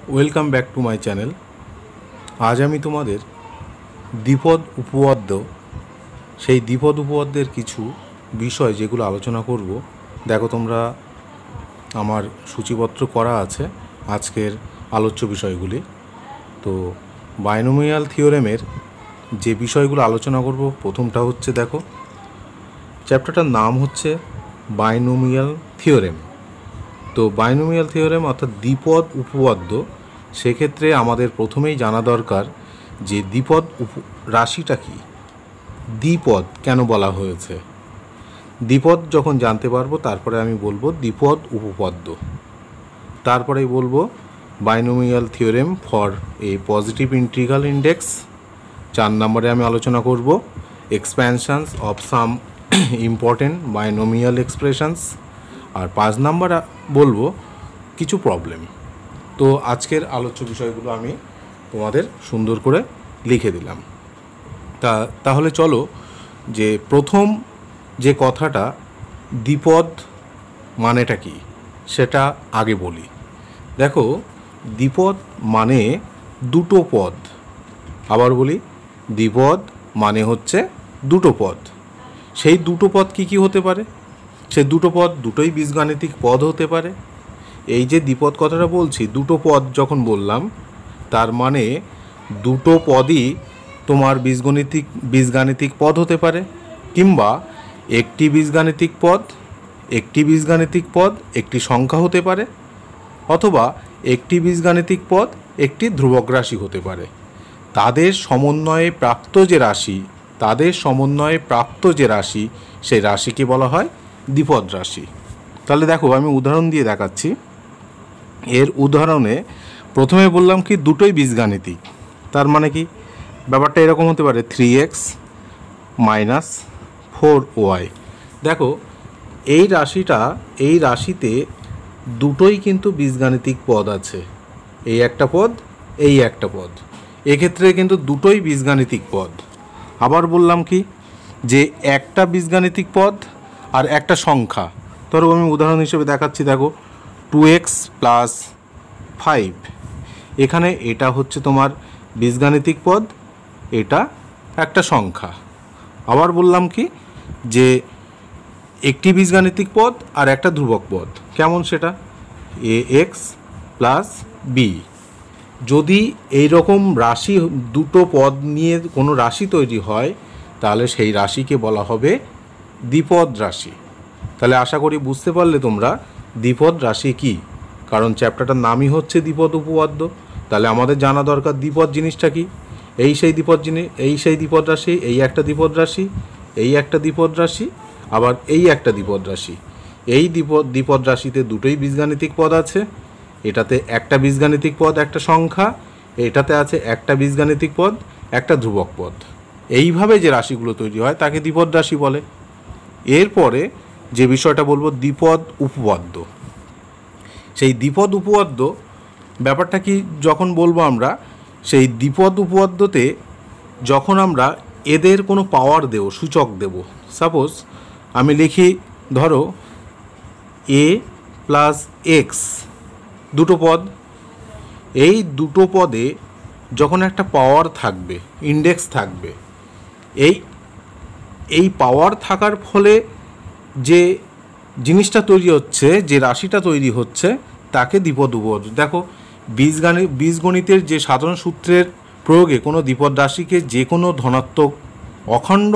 Welcome back to my channel. আজ আমি তোমাদের দ্বিপদ উপপাদ্য, সেই দ্বিপদ উপপাদ্যের কিছু বিষয় যেগুলো আলোচনা করব। দেখো, তোমরা আমার সূচিপত্র করা আছে আজকের আলোচ্য বিষয়গুলি। তো বাইনোমিয়াল থিওরেমের যে বিষয়গুলো আলোচনা করব, প্রথমটা হচ্ছে, দেখো, চ্যাপ্টারটার নাম হচ্ছে বাইনোমিয়াল থিওরেম। তো বাইনোমিয়াল থিওরেম অর্থাৎ দ্বিপদ উপপাদ্য, সেক্ষেত্রে আমাদের প্রথমেই জানা দরকার যে দ্বিপদ রাশিটা কি, দ্বিপদ কেন বলা হয়েছে। দ্বিপদ যখন জানতে পারবো তারপরে আমি বলবো দ্বিপদ উপপাদ্য, তারপরেই বলবো binomial theorem for a positive integral index. 4 নম্বরে আমি আলোচনা করব expansions of some important binomial expressions. আর 5 নম্বর বলবো কিছু প্রবলেম। তো আজকের আলোচ্য বিষয়গুলো আমি তোমাদের সুন্দর করে লিখে দিলাম। তাহলে চলো, যে প্রথম যে কথাটা, দ্বিপদ মানেটা কি সেটা আগে বলি। দেখো, দ্বিপদ মানে দুটো পদ। আবার বলি, দ্বিপদ মানে হচ্ছে দুটো পদ। সেই দুটো পদ কি কি হতে পারে? সেই দুটো পদ দুটোই বীজগাণিতিক পদ হতে পারে। এই যে দ্বিপদ কথাটা বলছি, দুটো পদ যখন বললাম, তার মানে দুটো পদই তোমার বীজগাণিতিক পদ হতে পারে, কিংবা একটি বীজগাণিতিক পদ একটি সংখ্যা হতে পারে, অথবা একটি বীজগাণিতিক পদ একটি ধ্রুবক রাশি হতে পারে। তাদের সমন্বয়ে প্রাপ্ত যে রাশি, সেই রাশিকে বলা হয় দ্বিপদ রাশি। তাহলে দেখো, আমি উদাহরণ দিয়ে দেখাচ্ছি। এর উদাহরণে প্রথমে বললাম কি দুটোই বীজগাণিতিক, তার মানে কি ব্যাপারটা এরকম হতে পারে 3x - 4y। দেখো, এই রাশিতে দুটোই কিন্তু বীজগাণিতিক পদ আছে, এই একটা পদ, এই একটা পদ। এক্ষেত্রে কিন্তু দুটোই বীজগাণিতিক পদ। আবার বললাম কি যে একটা বীজগাণিতিক পদ আর একটা সংখ্যা। ধরো, আমি উদাহরণ হিসেবে দেখাচ্ছি। দেখো, 2x + 5, এখানে এটা হচ্ছে তোমার বীজগাণিতিক পদ, এটা একটা সংখ্যা। আবার বললাম কি যে একটি বীজগাণিতিক পদ আর একটা ধ্রুবক পদ। কেমন সেটা? ax + b। যদি এই রকম রাশি, দুটো পদ নিয়ে কোনো রাশি তৈরি হয়, তাহলে সেই রাশিকে বলা হবে দ্বিপদ রাশি। তাহলে আশা করি বুঝতে পারলে তোমরা দ্বিপদ রাশি কি, কারণ চ্যাপ্টারটার নামই হচ্ছে দ্বিপদ উপপাদ্য। তাহলে আমাদের জানা দরকার দ্বিপদ জিনিসটা কি। এই সেই দ্বিপদ রাশি, এই একটা দ্বিপদ রাশি, এই একটা দ্বিপদ রাশি, আবার এই একটা দ্বিপদ রাশি। এই দ্বিপদ রাশিতে দুটোই বীজগাণিতিক পদ আছে। এটাতে একটা বীজগাণিতিক পদ একটা সংখ্যা, এটাতে আছে একটা বীজগাণিতিক পদ একটা ধ্রুবক পদ। এইভাবে যে রাশিগুলো তৈরি হয় তাকে দ্বিপদ রাশি বলে। এরপরে যে বিষয়টা বলবো, দ্বিপদ উপপাদ্য। সেই দ্বিপদ উপপাদ্য ব্যাপারটা কি যখন বলবো আমরা, সেই দ্বিপদ উপপাদ্যতে যখন আমরা এদের কোনো পাওয়ার দেব, সূচক দেব, সাপোজ আমি লিখি, ধরো a + x, দুটো পদ। এই দুটো পদে যখন একটা পাওয়ার থাকবে, ইন্ডেক্স থাকবে, এই পাওয়ার থাকার ফলে যে জিনিসটা তৈরি হচ্ছে, যে রাশিটা তৈরি হচ্ছে, তাকে দ্বিপদ উপপাদ্য। দেখো, বীজগণিতের যে সাধারণ সূত্রের প্রয়োগে কোনো দ্বিপদ রাশিকে যে কোনো ধনাত্মক অখণ্ড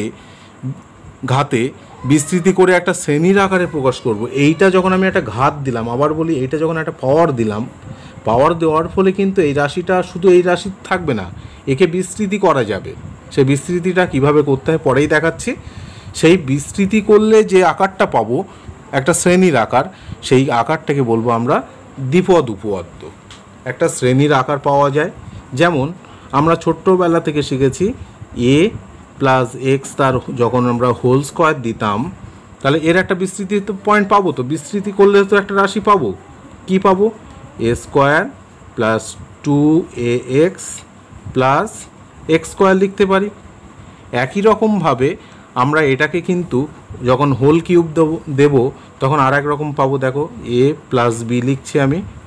ঘাতে বিস্তৃতি করে একটা শ্রেণীর আকারে প্রকাশ করব। এইটা যখন আমি একটা ঘাত দিলাম, আবার বলি এইটা যখন একটা পাওয়ার দিলাম, পাওয়ার দেওয়ার ফলে কিন্তু এই রাশিটা শুধু এই রাশি থাকবে না, একে বিস্তৃতি করা যাবে। সেই বিস্তৃতিটা কিভাবে করতে হয় পরেই দেখাচ্ছি। সেই বিস্তৃতি করলে যে আকারটা পাবো, একটা শ্রেণীর আকার, সেই আকারটাকে বলবো আমরা দ্বিপদ উপপাদ্য। একটা শ্রেণীর আকার পাওয়া যায়, যেমন আমরা ছোট্টবেলা থেকে শিখেছি a + x, তার যখন আমরা হোল স্কোয়ার দিতাম, তাহলে এর একটা বিস্তৃতি তো পয়েন্ট পাবো। তো বিস্তৃতি করলে তো একটা রাশি পাবো। কি পাবো? a² + 2ax + x² লিখতে পারি। একই রকমভাবে আমরা এটাকে কিন্তু যখন হোল কিউব দেব, তখন আর এক রকম পাবো। দেখো, a + b লিখছি আমি,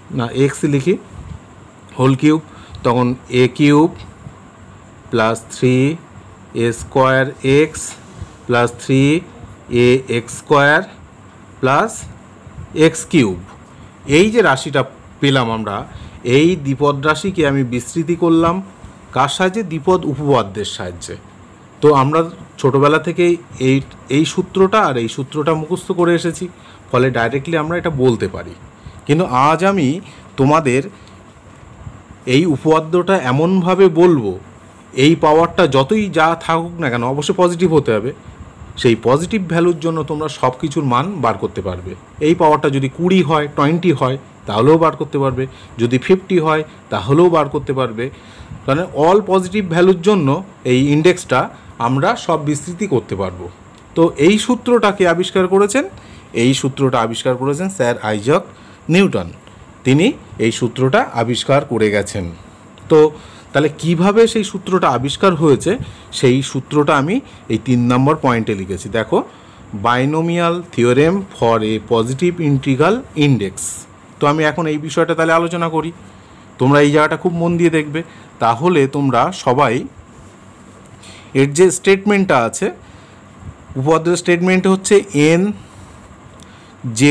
না এক্স লিখি হোল কিউব, তখন a cube plus 3 a square x plus 3 a x square plus x cube. এই যে রাশিটা পেলাম আমরা, এই দ্বিপদ রাশিকে আমি বিস্তৃতি করলাম কার সাহায্যে? দ্বিপদ উপপাদ্যের সাহায্যে। তো আমরা ছোটোবেলা থেকেই এই সূত্রটা আর এই সূত্রটা মুখস্থ করে এসেছি, ফলে ডাইরেক্টলি আমরা এটা বলতে পারি। কিন্তু আজ আমি তোমাদের এই উপপাদ্যটা এমনভাবে বলবো, এই পাওয়ারটা যতই যা থাকুক না কেন অবশ্যই পজিটিভ হতে হবে, সেই পজিটিভ ভ্যালুর জন্য তোমরা সব কিছুর মান বার করতে পারবে। এই পাওয়ারটা যদি 20 হয়, 20 হয়, তাহলেও বার করতে পারবে, যদি 50 হয় তাহলেও বার করতে পারবে। মানে অল পজিটিভ ভ্যালুর জন্য এই ইন্ডেক্সটা আমরা সব বিস্তৃতি করতে পারবো। তো এই সূত্রটাকে আবিষ্কার করেছেন, এই সূত্রটা আবিষ্কার করেছেন স্যার আইজাক নিউটন। তিনি এই সূত্রটা আবিষ্কার করে গেছেন। তো তাহলে কিভাবে সেই সূত্রটা আবিষ্কার হয়েছে, সেই সূত্রটা আমি এই 3 নম্বর পয়েন্টে লিখেছি। দেখো, binomial theorem for a positive integral index. তো আমি এখন এই বিষয়টা তাহলে আলোচনা করি। তোমরা এই জায়গাটা খুব মন দিয়ে দেখবে, তাহলে তোমরা সবাই এর যে স্টেটমেন্টটা আছে, উপপাদ্যের স্টেটমেন্ট হচ্ছে এন যে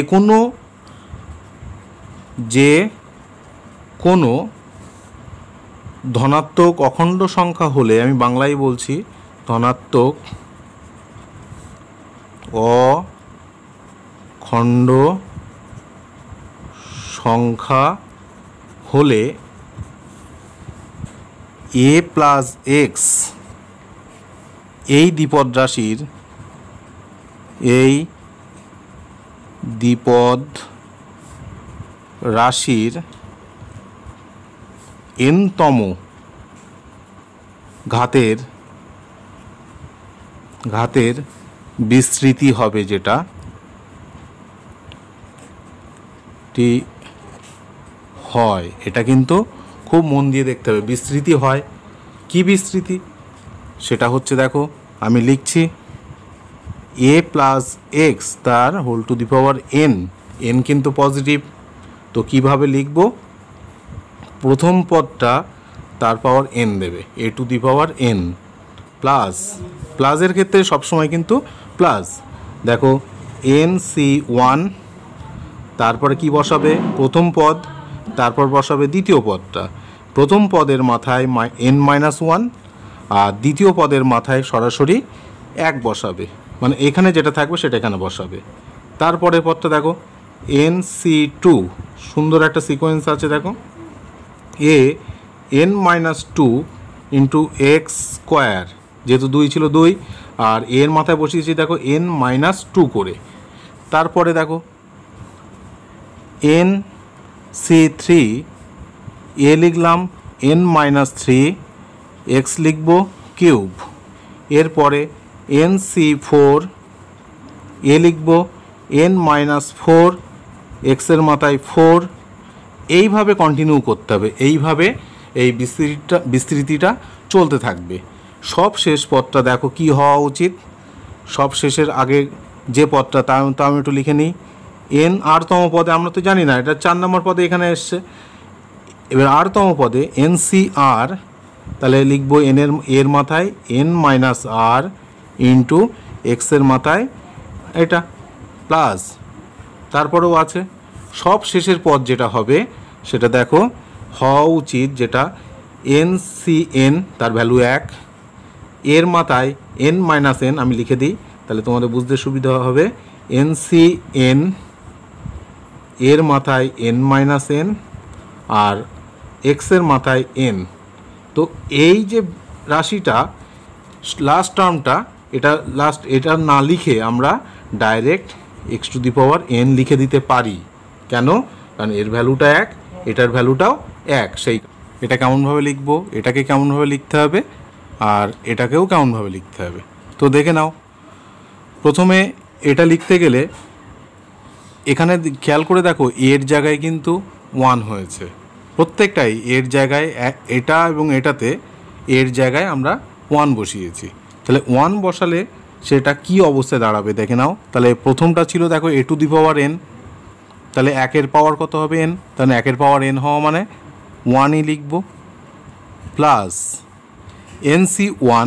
কোনো ধনাত্মক অখণ্ড সংখ্যা হলে, আমি বাংলায় বলছি, ধনাত্মক অখণ্ড সংখ্যা হলে এ প্লাস এক্স এই দ্বিপদ রাশির এনতম ঘাতের বিস্তৃতি হবে, যেটা হয়। এটা কিন্তু খুব মন দিয়ে দেখতে হবে, বিস্তৃতি হয়। কি বিস্তৃতি? সেটা হচ্ছে, দেখো আমি লিখছি, এ প্লাস এক্স তার whole to the power n. N কিন্তু পজিটিভ। তো কিভাবে লিখব? প্রথম পদটা তার পাওয়ার এন দেবে, a to the power n plus, প্লাসের ক্ষেত্রে সবসময় কিন্তু প্লাস। দেখো এন সি 1, তারপরে কি বসাবে? প্রথম পদ, তারপর বসাবে দ্বিতীয় পদটা। প্রথম পদের মাথায় n-1 আর দ্বিতীয় পদের মাথায় সরাসরি 1 বসাবে, মানে এখানে যেটা থাকবে সেটা এখানে বসাবে। তারপরে পদটা দেখো nc2, সুন্দর একটা সিকোয়েন্স আছে। দেখো এ n-2 ইন্টু এক্স স্কোয়ার, যেহেতু 2 ছিল 2, আর এর মাথায় বসিয়েছি দেখো n-2 করে। তারপরে দেখো nc3, এ লিখলাম n-3, এক্স লিখব কিউব। এরপরে nc4, এ লিখব n-4, এক্সের মাথায় 4। এইভাবে কন্টিনিউ করতে হবে, এইভাবে এই বিস্তৃতিটা চলতে থাকবে। সব শেষ পদটা দেখো কি হওয়া উচিত, সব শেষের আগে যে পদটা, তা আমি একটু লিখে নিই। এন আরতম পদে, আমরা তো জানি না, এটা 4 নম্বর পদে এখানে এসছে। এবার আরতম পদে NCR, তাহলে লিখবো এর মাথায় n-r ইন্টু এক্সের মাথায় এটা প্লাস। তারপরেও আছে সব শেষের পদ যেটা হবে সেটা দেখো হওয়া উচিত, যেটা NCN, তার ভ্যালু 1, এর মাথায় n-n, আমি লিখে দিই তাহলে তোমাদের বুঝতে সুবিধা হবে। NCN এর মাথায় n-n আর এক্সের মাথায় n। তো এই যে রাশিটা, লাস্ট টার্মটা, এটা না লিখে আমরা direct x to the power n লিখে দিতে পারি। কেন? কারণ এর ভ্যালুটা 1, এটার ভ্যালুটাও 1। সেই এটা কেমনভাবে লিখব, এটাকে কেমনভাবে লিখতে হবে, আর এটাকেও কেমনভাবে লিখতে হবে। তো দেখে নাও, প্রথমে এটা লিখতে গেলে এখানে খেয়াল করে দেখো, এর জায়গায় কিন্তু 1 হয়েছে, প্রত্যেকটাই এর জায়গায়, এটা এবং এটাতে এর জায়গায় আমরা 1 বসিয়েছি। তাহলে 1 বসালে সেটা কি অবস্থায় দাঁড়াবে দেখে নাও। তাহলে প্রথমটা ছিল দেখো এ টু দি পাওয়ার n, তাহলে একের পাওয়ার কত হবে n, তাহলে একের পাওয়ার n হওয়া মানে 1ই লিখব, প্লাস NC1,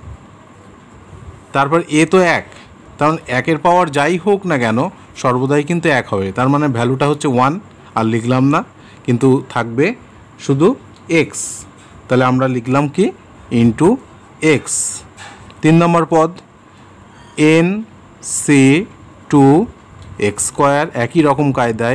তারপর এ তো 1, কারণ একের পাওয়ার যাই হোক না কেন সর্বদাই কিন্তু 1 হবে, তার মানে ভ্যালুটা হচ্ছে 1, আর লিখলাম না, কিন্তু থাকবে শুধু x, তাহলে আমরা লিখলাম কি ইন্টু x। 3 নম্বর পদ NC2x², একই রকম কায়দায়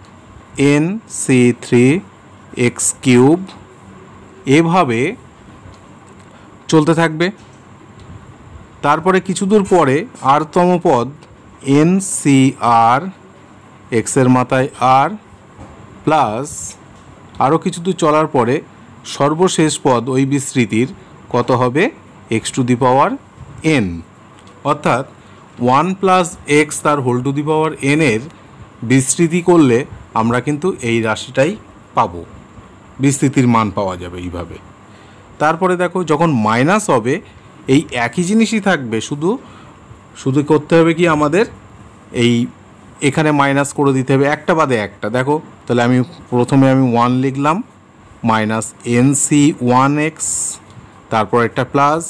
NC3x³, এভাবে চলতে থাকবে। তারপরে কিছু দূর পরে আরতম পদ NCR, এক্সের মাথায় r, প্লাস আরও কিছু দূর চলার পরে সর্বশেষ পদ ওই বিস্তৃতির কত হবে x⁴n, অর্থাৎ 1 প্লাস x তার whole to the power n এর বিস্তৃতি করলে আমরা কিন্তু এই রাশিটাই পাবো, বিস্তৃতির মান পাওয়া যাবে এইভাবে। তারপরে দেখো যখন মাইনাস হবে এই একই জিনিসই থাকবে, শুধু শুধু করতে হবে কি আমাদের এই এখানে মাইনাস করে দিতে হবে একটা বাদে একটা। দেখো তাহলে আমি প্রথমে 1 লিখলাম, মাইনাস NC1x, তারপর একটা প্লাস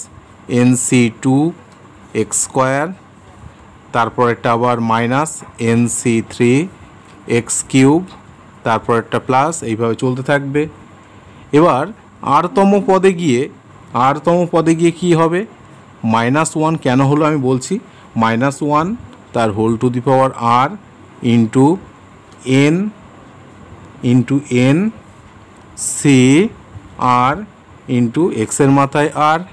NC2x², তারপর একটা আবার মাইনাস NC3x³, তারপর একটা প্লাস, এইভাবে চলতে থাকবে। এবার আরতম পদে গিয়ে কি হবে, -1 কেন হলো আমি বলছি, -1 তার whole to the power r into n c r into এক্সের মাথায়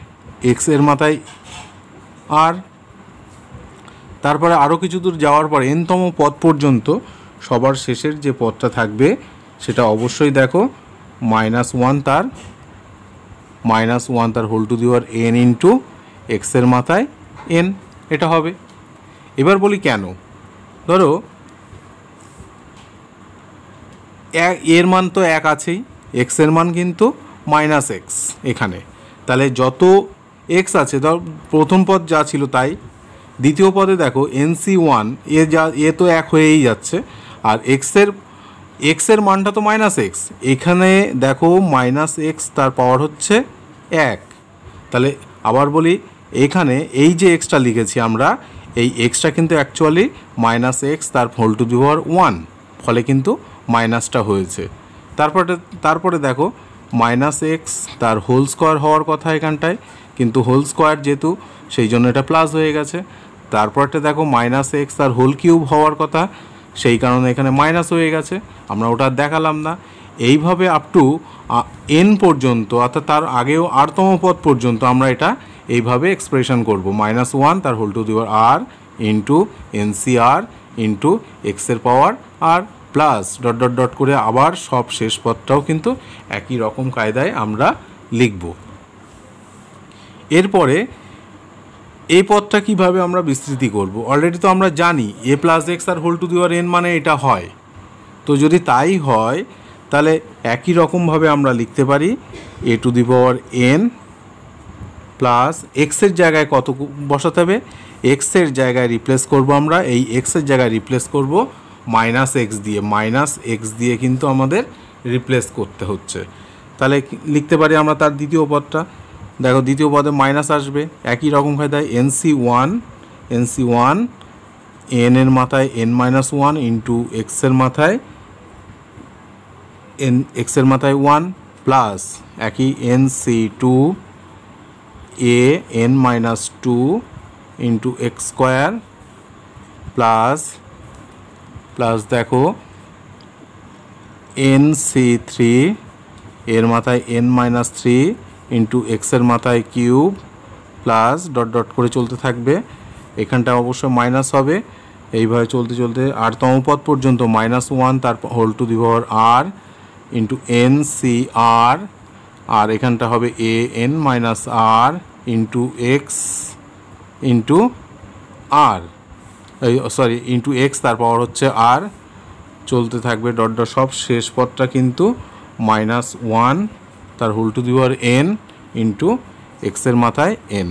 r। তারপরে আরও কিছু দূর যাওয়ার পর nতম পদ পর্যন্ত সবার শেষের যে পদটা থাকবে সেটা অবশ্যই দেখো -1 তার whole to the power n into এক্সের মাথায় n, এটা হবে। এবার বলি কেন, ধরো এর মান তো 1 আছেই, এক্সের মান কিন্তু -x এখানে, তাহলে যত x আছে ধর প্রথম পদ যা ছিল তাই, দ্বিতীয় পদে দেখো NC1 এ তো 1 হয়েই যাচ্ছে, আর এক্সের মানটা তো -x, এখানে দেখো -x তার পাওয়ার হচ্ছে 1, তাহলে আবার বলি এখানে এই যে এক্সটা লিখেছি আমরা, এই এক্সটা কিন্তু অ্যাকচুয়ালি -x তার হোল টু দি পাওয়ার 1, ফলে কিন্তু মাইনাসটা হয়েছে। তারপরে দেখো -x তার হোল স্কোয়ার হওয়ার কথা এখানটায়, কিন্তু হোল স্কোয়ার যেহেতু সেই জন্য এটা প্লাস হয়ে গেছে। তারপরটা দেখো -x তার হোল কিউব হওয়ার কথা, সেই কারণে এখানে মাইনাস হয়ে গেছে, আমরা ওটা দেখালাম না। এইভাবে আপ টু n পর্যন্ত, অর্থাৎ তার আগেও rতম পদ পর্যন্ত আমরা এটা এইভাবে এক্সপ্রেশন করব, -1 তার whole to the power r into NCR into এক্সের power r plus dot dot dot করে আবার সব শেষ পদটাও কিন্তু একই রকম কায়দায় আমরা লিখব। এরপরে এই পদটা কিভাবে আমরা বিস্তৃতি করব, অলরেডি তো আমরা জানি a+x আর whole to the power n মানে এটা হয়, তো যদি তাই হয় তাহলে একই রকমভাবে আমরা লিখতে পারি a⁴n প্লাস এক্সের জায়গায় কত বসাতে হবে, এক্সের জায়গায় রিপ্লেস করব আমরা, এই এক্সের জায়গায় রিপ্লেস করব -x দিয়ে, -x দিয়ে কিন্তু আমাদের রিপ্লেস করতে হচ্ছে। তাহলে লিখতে পারি আমরা তার দ্বিতীয় পদটা, দেখো দ্বিতীয় পদে মাইনাস আসবে, একই রকম কায়দায় NC1 n এর মাথায় n-1 ইন্টু এক্সের মাথায় 1 প্লাস একই NC2 n-2 into x² plus দেখো NC3 এর মাথায় n-3 ইন্টু এক্সের মাথায় কিউব প্লাস ডট ডট করে চলতে থাকবে, এখানটা অবশ্যই মাইনাস হবে। এইভাবে চলতে চলতে rতম পদ পর্যন্ত -1 তার whole to the power r into NCR, আর এখানটা হবে an-r into x into r, into x তার পাওয়ার হচ্ছে r, চলতে থাকবে ডট ডট, সব শেষ পদটা কিন্তু -1 তার whole to the power n into এক্সের মাথায় n।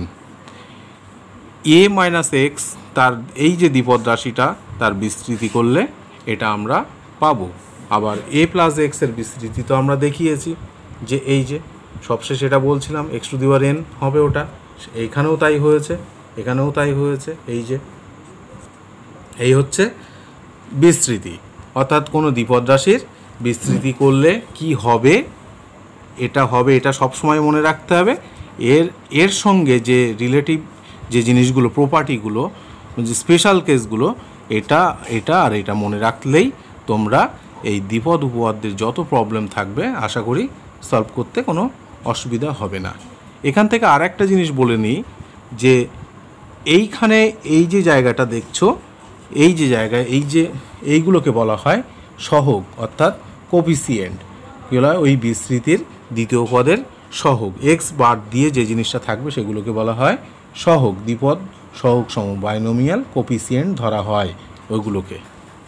a - x তার এই যে দ্বিপদ রাশিটা তার বিস্তৃতি করলে এটা আমরা পাবো। আবার এ প্লাস এক্সের বিস্তৃতি তো আমরা দেখিয়েছি, যে এই যে সবশেষ এটা বলছিলাম x to the power n হবে ওটা, এইখানেও তাই হয়েছে, এখানেও তাই হয়েছে। এই যে এই হচ্ছে বিস্তৃতি, অর্থাৎ কোনো দ্বিপদ রাশির বিস্তৃতি করলে কি হবে, এটা সবসময় মনে রাখতে হবে। এর সঙ্গে যে রিলেটিভ যে জিনিসগুলো, প্রপার্টিগুলো, যে স্পেশাল কেসগুলো, এটা আর এটা মনে রাখলেই তোমরা এই দ্বিপদ উপপাদ্যের যত প্রবলেম থাকবে আশা করি সলভ করতে কোনো অসুবিধা হবে না। এখান থেকে আর একটা জিনিস বলে নিই, যে এইখানে এই যে জায়গাটা দেখছো, এই যে জায়গায় এইগুলোকে বলা হয় সহগ, অর্থাৎ কোফিসিয়েন্ট। কী বলা হয়? ওই বিস্তৃতির দ্বিতীয় পদের সহগ, এক্স বাদ দিয়ে যে জিনিসটা থাকবে সেগুলোকে বলা হয় সহগ। দ্বিপদ সহগ সম বাইনোমিয়াল কোফিসিয়েন্ট ধরা হয় ওইগুলোকে।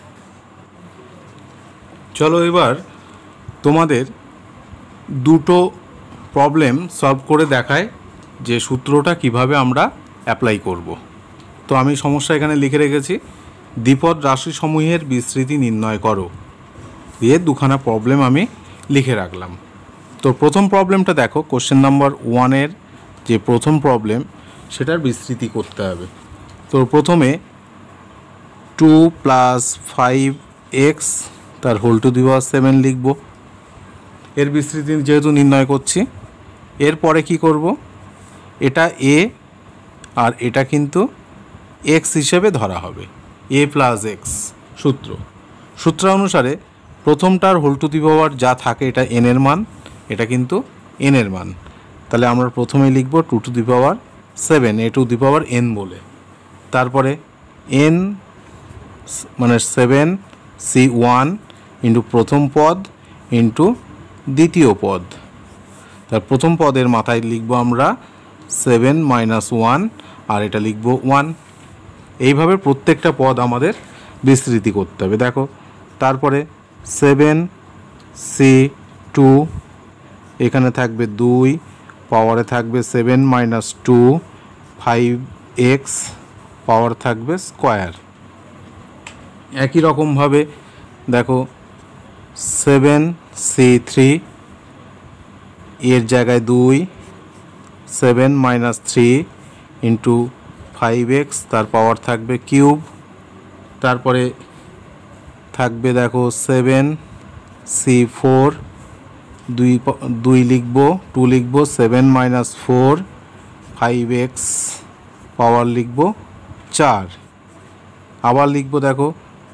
চলো এবার তোমাদের দুটো প্রবলেম সলভ করে দেখায় যে সূত্রটা কিভাবে আমরা অ্যাপ্লাই করব। তো আমি সমস্যা এখানে লিখে রেখেছি, দ্বিপদ রাশিসমূহের বিস্তৃতি নির্ণয় করো, দিয়ে দুখানা প্রবলেম আমি লিখে রাখলাম। তো প্রথম প্রবলেমটা দেখো, কোশ্চেন নাম্বার 1-এর যে প্রথম প্রবলেম, সেটার বিস্তৃতি করতে হবে। তো প্রথমে 2 + 5x তার হোল টু দি পাওয়ার 7 লিখব, এর বিস্তৃতি যেহেতু নির্ণয় করছি। এরপরে কি করব, এটা a আর এটা কিন্তু x হিসেবে ধরা হবে, a + x সূত্র অনুসারে প্রথমটার হোল টু দি পাওয়ার যা থাকে এটা n এর মান, এটা কিন্তু n এর মান। তাহলে আমরা প্রথমেই লিখব 2 to the power 7, a to the power n বলে। তারপরে n মানে 7c1 ইন্টু প্রথম পদ ইন্টু দ্বিতীয় পদ। তার প্রথম পদের মাথায় লিখব আমরা 7 - 1 আর এটা লিখব 1। এইভাবে প্রত্যেকটা পদ আমাদের বিস্তৃতি করতে হবে। দেখো, তারপরে 7c2, এখানে থাকবে 2, পাওয়ারে থাকবে 7 - 2, 5x, পাওয়ার থাকবে স্কোয়ার। একই রকমভাবে দেখো 7c3, এর জায়গায় 2, 7 - 3 ইন্টু 5x, তার পাওয়ার থাকবে কিউব। তারপরে থাকবে দেখো 7c4, 2 লিখব, 2 লিখব, 7 - 4, 5x, পাওয়ার লিখব 4। আবার লিখব দেখো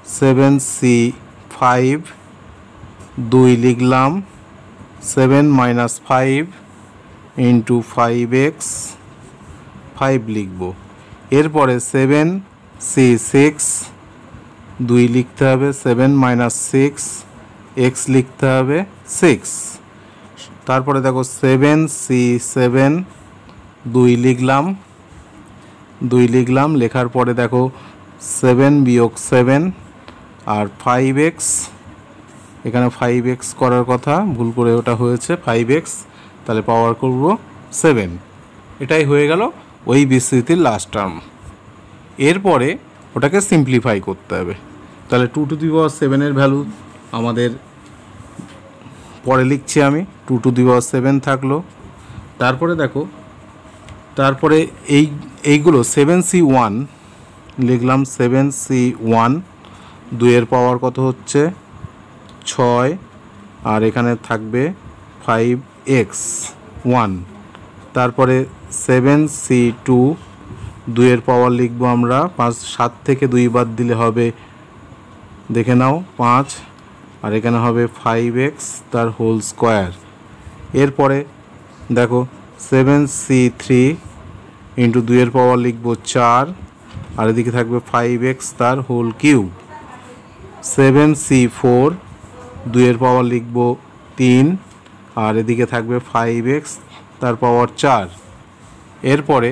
7c5, 2 লিখলাম, 7 - 5 ইন্টু 5x, 5 লিখব। এরপরে 7c6, 2 লিখতে হবে, 7 - 6, x লিখতে হবে 6। তারপরে দেখো 7c7, 2 লিখলাম, লেখার পরে দেখো 7 - 7 আর 5x, এখানে 5x করার কথা, ভুল করে ওটা হয়েছে 5x, তাহলে পাওয়ার করব 7। এটাই হয়ে গেল ওই বিস্তৃতির লাস্ট টার্ম। এরপরে ওটাকে সিম্পলিফাই করতে হবে। তাহলে 2 টু দি পাওয়ার 7-এর ভ্যালু আমাদের পরে লিখছি আমি, 2 টু দি পাওয়ার 7 থাকলো। তারপরে দেখো, তারপরে এইগুলো 7c1 লিখলাম, 7c1, 2-এর পাওয়ার কত হচ্ছে 6, আর এখানে থাকবে 5x 1। তারপরে 7c2, 2-এর পাওয়ার লিখব আমরা 5, 7 থেকে 2 বাদ দিলে হবে, দেখে নাও 5, আর এখানে হবে 5x তার হোল স্কোয়ার। এরপরে দেখো 7c3 ইন্টু 2-এর পাওয়ার লিখব 4, আর এদিকে থাকবে 5x তার হোল কিউব। 7c4, 2-এর পাওয়ার লিখব 3, আর এদিকে থাকবে 5x তার পাওয়ার 4। এরপরে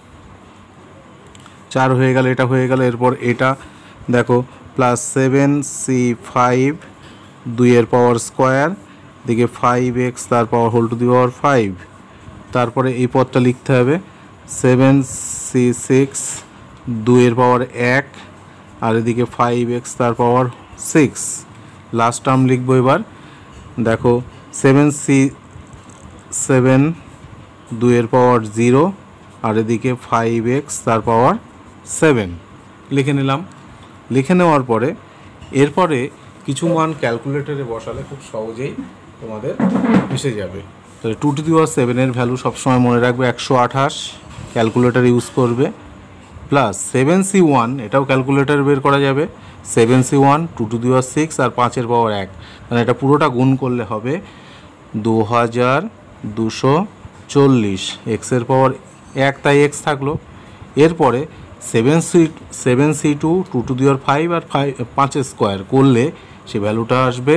4 হয়ে গেল, এটা হয়ে গেল। এরপর এটা দেখো প্লাস 7c5, 2-এর পাওয়ার স্কোয়ার, দিকে 5x তার পাওয়ার হোল টু দি পাওয়ার 5। তারপরে এই পদটা লিখতে হবে 7c6, 2-এর পাওয়ার 1, আর এদিকে 5x তার পাওয়ার সিক্স। লাস্ট টার্ম লিখবো এবার। দেখো 7c 7 2 পাওয়ার 0 আর এদিকে 5x তার পাওয়ার 7 লিখে নিলাম। লিখে নেওয়ার পরে এরপরে কিছু মান ক্যালকুলেটরে বসালে খুব সহজেই তোমাদের এসে যাবে। তাহলে 2^7 এর ভ্যালু সবসময় মনে রাখবে 128, ক্যালকুলেটর ইউজ করবে, প্লাস 7c1 এটাও ক্যালকুলেটর বের করা যাবে, 7c1 2^6 আর 5 পাওয়ার 1, মানে এটা পুরোটা গুণ করলে হবে 2240, এক্সের পাওয়ার 1 তাই এক্স থাকলো। এরপরে 7c2 2^5 আর 5 স্কোয়ার করলে সে ভ্যালুটা আসবে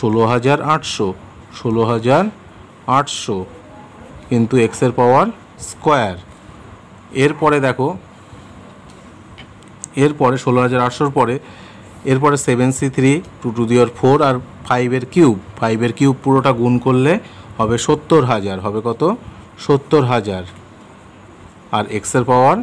16800 কিন্তু এক্সের পাওয়ার স্কোয়ার। এরপরে দেখো এরপরে 16800 পরে এরপরে 7c3 2^4 আর 5 কিউব পুরোটা গুণ করলে হবে 70000, হবে কত 70000 আর এক্সের পাওয়ার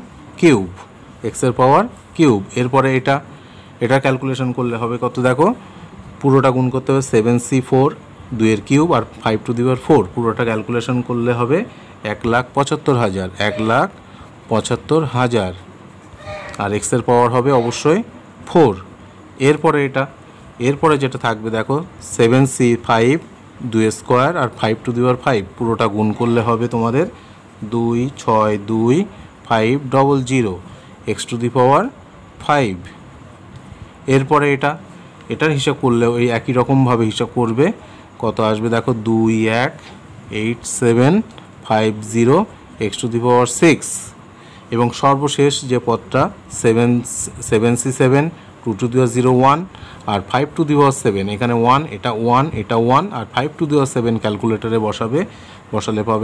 কিউব। এরপরে এটা ক্যালকুলেশন করলে হবে কত, দেখো পুরোটা গুণ করতে হবে 7c4 2 কিউব আর 5^4 পুরোটা ক্যালকুলেশন করলে হবে 1,75,000 আর এক্সের পাওয়ার হবে অবশ্যই 4। এরপরে যেটা থাকবে দেখো 7c5 2 স্কোয়ার আর 5^5 পুরোটা গুণ করলে হবে তোমাদের 262,500 x⁵। এরপরে এটার হিসাব করলে ওই একই রকমভাবে হিসাব করবে, কত আসবে দেখো 218,750 x⁵। এবং সর্বশেষ যে পদটা 7c7 2^01 আর 5^7, এখানে 1 এটা 1 আর 5^7 ক্যালকুলেটরে বসালে পাবে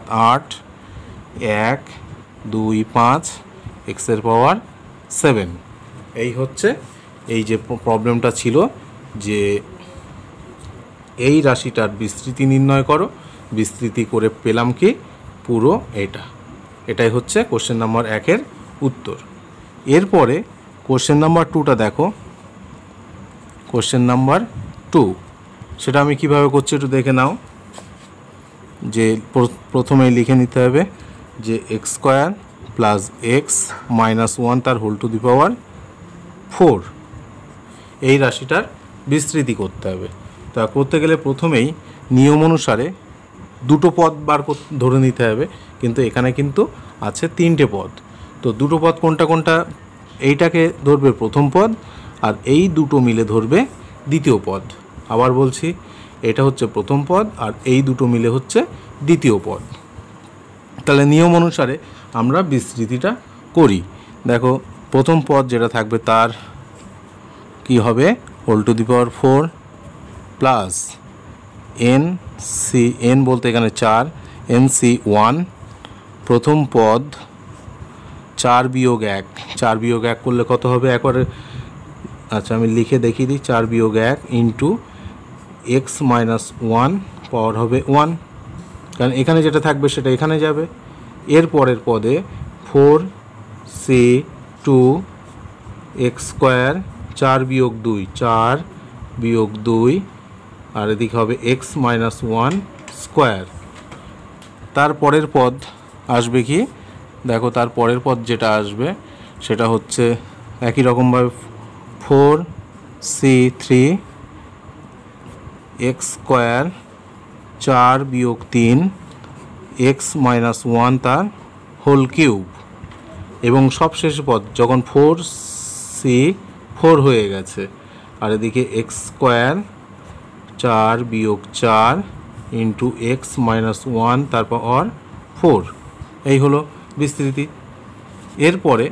78125 এক্সের পাওয়ার 7। এই হচ্ছে এই যে প্রবলেমটা ছিল যে এই রাশিটার বিস্তৃতি নির্ণয় করো, বিস্তৃতি করে পেলাম কি পুরো এটাই হচ্ছে কোশ্চেন নাম্বার 1-এর উত্তর। এরপরে কোশ্চেন নাম্বার 2টা দেখো। কোশ্চেন নাম্বার 2 সেটা আমি কিভাবে করছি একটু দেখে নাও। যে প্রথমেই লিখে নিতে হবে যে x² প্লাস x মাইনাস 1 তার হোল টু দি পাওয়ার 4 এই রাশিটার বিস্তৃতি করতে হবে। তা করতে গেলে প্রথমেই নিয়ম অনুসারে দুটো পদ ধরে নিতে হবে, কিন্তু এখানে কিন্তু আছে 3টে পদ। তো দুটো পদ কোনটা এইটাকে ধরবে প্রথম পদ আর এই দুটো মিলে ধরবে দ্বিতীয় পদ। আবার বলছি, এটা হচ্ছে প্রথম পদ আর এই দুটো মিলে হচ্ছে দ্বিতীয় পদ। তাহলে নিয়ম অনুসারে আমরা বিস্তৃতিটা করি। দেখো প্রথম পদ যেটা থাকবে তার কি হবে whole to the power 4 plus n বলতে এখানে 4 nc1 প্রথম পদ 4 বিয়োগ 1 করলে কত হবে একবারে, আচ্ছা আমি লিখে দেখিয়ে দিই, 4 বিয়োগ 1 ইন্টু x মাইনাস 1 পাওয়ার হবে 1, কারণ এখানে যেটা থাকবে সেটা এখানে যাবে। এর পরের পদে 4c2 x² 4 বিয়োগ 2 আর এদিকে হবে x মাইনাস 1 স্কোয়ার। তারপরের পদ আসবে কি দেখো, তার পরের পদ যেটা আসবে সেটা হচ্ছে একই রকমভাবে 4c3 x² 4 বিয়োগ 3 x মাইনাস 1 তার হোল কিউব। এবং সবশেষ পদ যখন 4c4 হয়ে গেছে আর এদিকে x² 4 বিয়োগ 4 ইন্টু x মাইনাস 1 তারপর 4, এই হলো বিস্তৃতি। এরপরে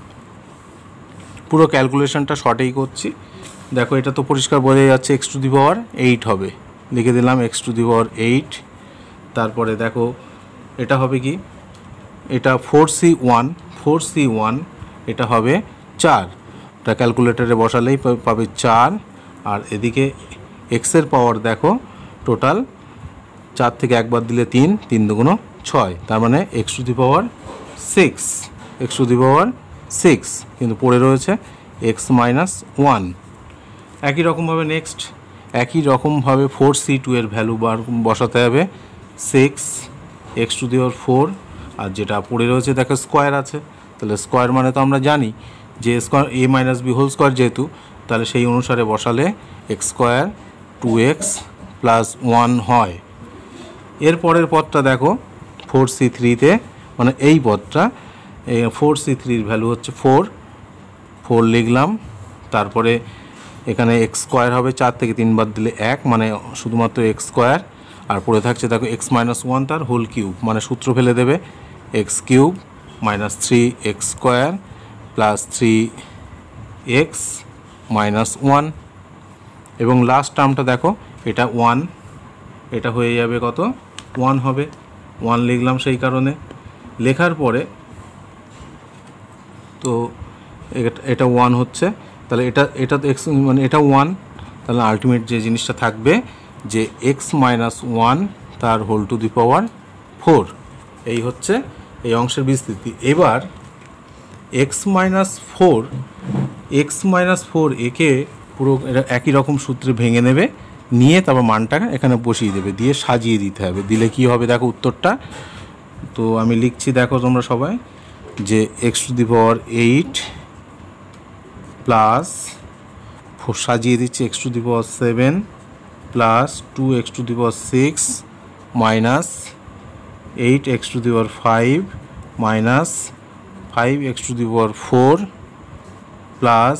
পুরো ক্যালকুলেশনটা শর্টেই করছি। দেখো এটা তো পরিষ্কার বোঝা যাচ্ছে x⁸ হবে, লিখে দিলাম x⁸। তারপরে দেখো এটা হবে কি, এটা 4c1 এটা হবে 4, এটা ক্যালকুলেটরে বসালেই পাবে 4 আর এদিকে এক্সের পাওয়ার দেখো টোটাল 4 থেকে একবার দিলে 3 2 6, তার মানে x⁶, কিন্তু পড়ে রয়েছে x মাইনাস 1। একই রকমভাবে নেক্সট একই রকমভাবে 4c2 এর ভ্যালু বসাতে হবে 6x⁴, আর যেটা পড়ে রয়েছে দেখো স্কোয়ার আছে, তাহলে স্কোয়ার মানে তো আমরা জানি যে square a minus b whole square যেহেতু, তাহলে সেই অনুসারে বসালে x² 2x + 1 হয়। এর পরের পদটা দেখো 4c3-তে, মানে এই পদটা 4c3-র ভ্যালু হচ্ছে 4 লিখলাম। তারপরে এখানে x² হবে, 4 থেকে 3 বাদ দিলে 1, মানে শুধুমাত্র x²। আর পড়ে থাকছে দেখো x-1 তার হোল কিউব, মানে সূত্র ফেলে দেবে x³ - 3x² + 3x - 1। এবং লাস্ট টার্মটা দেখো এটা 1, এটা হয়ে যাবে কত 1 হবে, 1 লিখলাম। সেই কারণে লেখার পরে তো এটা 1 হচ্ছে, তাহলে এটা তো x মানে এটা 1, তাহলে আলটিমেট যে জিনিসটা থাকবে যে x-1 তার হোল টু দি পাওয়ার 4। এই হচ্ছে এই অংশের বিস্তৃতি। এবার x-4 একে পুরো একই রকম সূত্রে ভেঙে নেবে, নিয়ে তারপর মানটা এখানে বসিয়ে দেবে, দিয়ে সাজিয়ে দিতে হবে। দিলে কি হবে দেখো উত্তরটা। তো আমি লিখছি, দেখো তোমরা সবাই, যে x⁸ প্লাস সাজিয়ে দিচ্ছি x⁷ plus 2x⁶ minus 8x⁵ minus 5x⁴ plus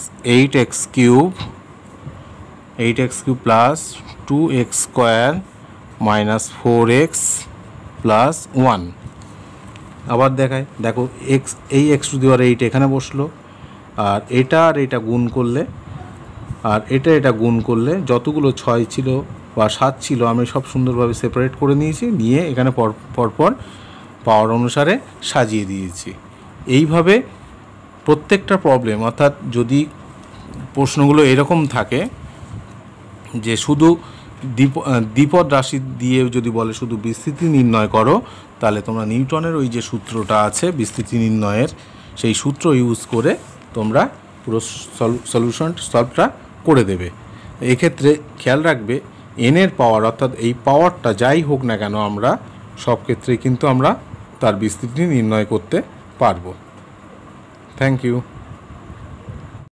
8x³ plus 2x² minus 4x plus 1। আবার দেখায়, দেখো এই x⁸ এখানে বসলো, আর এটা গুণ করলে, আর এটা গুণ করলে যতগুলো 6 ছিল বা 7 ছিল আমি সব সুন্দরভাবে সেপারেট করে নিয়েছি, নিয়ে এখানে পরপর পাওয়ার অনুসারে সাজিয়ে দিয়েছি। এইভাবে প্রত্যেকটা প্রবলেম, অর্থাৎ যদি প্রশ্নগুলো এরকম থাকে যে শুধু দ্বিপদ রাশি দিয়ে যদি বলে শুধু বিস্তৃতি নির্ণয় করো, তাহলে তোমরা নিউটনের ওই যে সূত্রটা আছে বিস্তৃতি নির্ণয়ের, সেই সূত্র ইউজ করে তোমরা পুরো সলভটা করে দেবে। এক্ষেত্রে খেয়াল রাখবে এনের পাওয়ার, অর্থাৎ এই পাওয়ারটা যাই হোক না কেন, আমরা সব ক্ষেত্রেই কিন্তু আমরা তার বিস্তৃতি নির্ণয় করতে পারবো। Thank you.